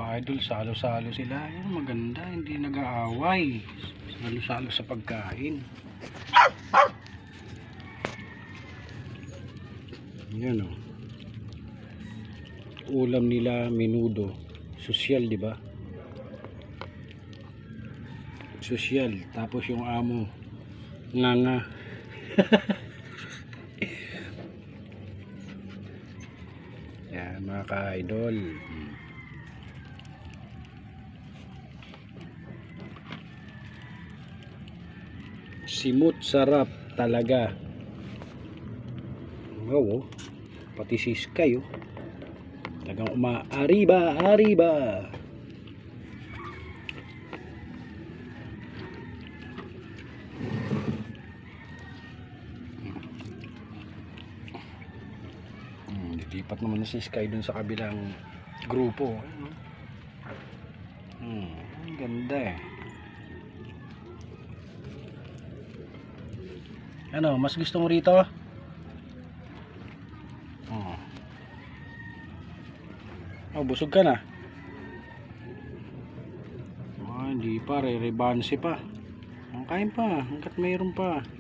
idol, salo-salo sila. Yan, maganda, hindi nag-aaway. Salo-salo sa pagkain. Yan o. Ulam nila menudo. Sosyal, di ba? Sosyal. Tapos yung amo nga. Yan mga ka-idol. Simut sarap talaga. Wow, pati si Sky talagang arriba. Lilipat naman si Sky dun sa kabilang grupo. Ang ganda Ano, mas gusto mo rito? Busog ka na. Hindi pa, re-rebansi pa. Kain pa, hanggat mayroon pa.